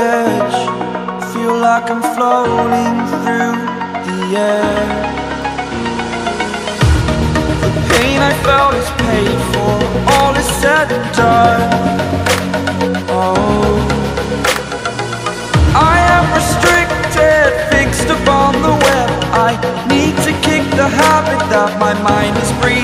edge, feel like I'm floating through the air. The pain I felt is paid for, all is said and done. Oh, I am restricted, fixed upon the web. I need to kick the habit that my mind is breathing.